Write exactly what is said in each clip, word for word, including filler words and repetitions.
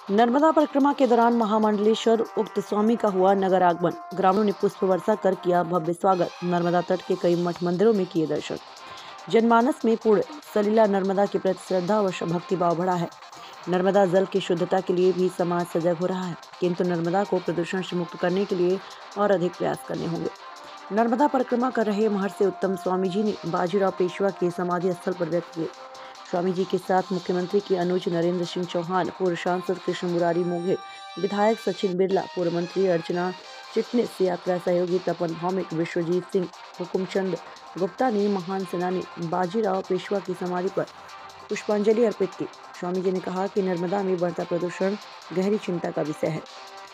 नर्मदा परिक्रमा के दौरान महामंडलेश्वर उक्त स्वामी का हुआ नगर आगमन। ग्रामीणों ने पुष्प वर्षा कर किया भव्य स्वागत। नर्मदा तट के कई मठ मंदिरों में किए दर्शन। जनमानस में पूर्ण सलीला नर्मदा के प्रति श्रद्धा व भक्ति भाव बढ़ा है। नर्मदा जल की शुद्धता के लिए भी समाज सजग हो रहा है, किंतु नर्मदा को प्रदूषण से मुक्त करने के लिए और अधिक प्रयास करने होंगे। नर्मदा परिक्रमा कर रहे महर्षि उत्तम स्वामी जी ने बाजीराव पेशवा के समाधि स्थल पर व्यक्त किए। स्वामी जी के साथ मुख्यमंत्री के अनुज नरेंद्र सिंह चौहान, पूर्व सांसद कृष्ण मुरारी मोघे, विधायक सचिन बिरला, पूर्व मंत्री अर्चना चिटनिस, यात्रा सहयोगी तपन भौमिक, विश्वजीत सिंह, हुकुमचंद गुप्ता ने महान सेनानी बाजीराव पेशवा की समाधि पर पुष्पांजलि अर्पित की। स्वामी जी ने कहा कि नर्मदा में बढ़ता प्रदूषण गहरी चिंता का विषय है।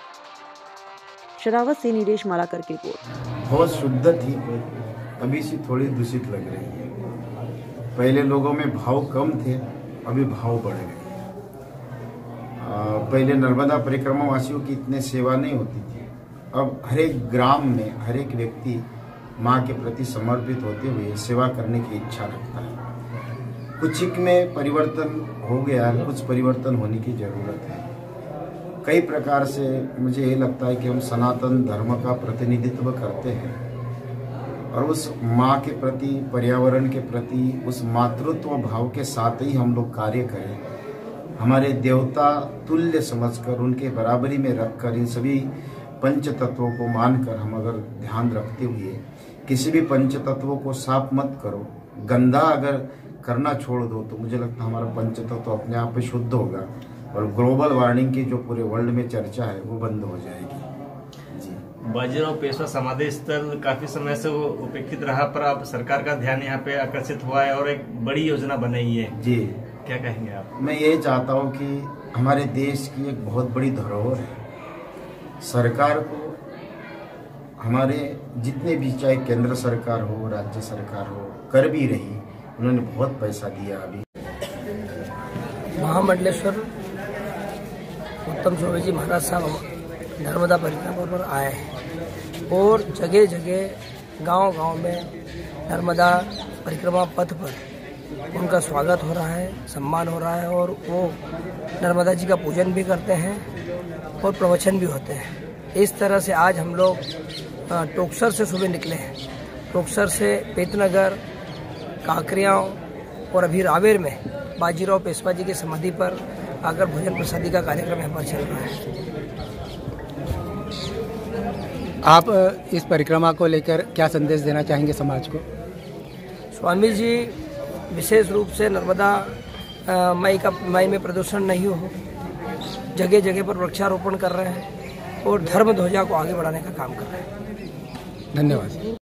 शरावत से नीलेश मालाकर की रिपोर्ट। बहुत शुद्ध थी, अभी से थोड़ी दूषित लग रही है। पहले लोगों में भाव कम थे, अभी भाव बढ़ गए। पहले नर्मदा परिक्रमा वासियों की इतने सेवा नहीं होती थी। अब हर एक ग्राम में हर एक व्यक्ति माँ के प्रति समर्पित होते हुए सेवा करने की इच्छा रखता है। कुछ में परिवर्तन हो गया, कुछ परिवर्तन होने की जरूरत है। कई प्रकार से मुझे ये लगता है कि हम सनातन धर्म का प्रतिनिधित्व करते हैं और उस माँ के प्रति, पर्यावरण के प्रति, उस मातृत्व भाव के साथ ही हम लोग कार्य करें। हमारे देवता तुल्य समझकर, उनके बराबरी में रखकर, इन सभी पंच तत्वों को मानकर हम अगर ध्यान रखते हुए किसी भी पंच तत्वों को साफ मत करो, गंदा अगर करना छोड़ दो, तो मुझे लगता है हमारा पंच तत्व अपने आप में शुद्ध होगा और ग्लोबल वार्मिंग की जो पूरे वर्ल्ड में चर्चा है वो बंद हो जाएगी। बाजीराव पेशवा समाधि स्थल काफी समय से वो उपेक्षित रहा, पर अब सरकार का ध्यान यहाँ पे आकर्षित हुआ है और एक बड़ी योजना बनाई है। जी, क्या कहेंगे आप? मैं ये चाहता हूँ कि हमारे देश की एक बहुत बड़ी धरोहर है। सरकार को हमारे जितने भी, चाहे केंद्र सरकार हो, राज्य सरकार हो, कर भी रही, उन्होंने बहुत पैसा दिया। अभी महामंडलेश्वर उत्तम स्वामी जी महाराज साहब नर्मदा परिक्रमा पर आए हैं और जगह जगह गांव गांव में नर्मदा परिक्रमा पथ पर उनका स्वागत हो रहा है, सम्मान हो रहा है और वो नर्मदा जी का पूजन भी करते हैं और प्रवचन भी होते हैं। इस तरह से आज हम लोग टोकसर से सुबह निकले हैं। टोकसर से पेतनगर, काकरियाँ और अभी रावेर में बाजीराव पेशवा जी की समाधि पर आकर भोजन प्रसादी का कार्यक्रम यहाँ पर चल रहा है। आप इस परिक्रमा को लेकर क्या संदेश देना चाहेंगे समाज को? स्वामी जी विशेष रूप से नर्मदा मई का मई में प्रदूषण नहीं हो, जगह जगह पर वृक्षारोपण कर रहे हैं और धर्म ध्वजा को आगे बढ़ाने का काम कर रहे हैं। धन्यवाद।